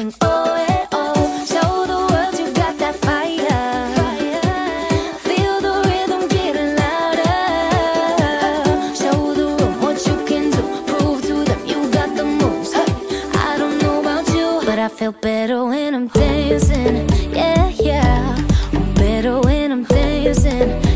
sing oh eh, oh. Show the world you got that fire. Feel the rhythm getting louder. Show the room what you can do. Prove to them you got the moves. Hey, I don't know about you, but I feel better when I'm dancing. Yeah, yeah, I'm better when I'm dancing.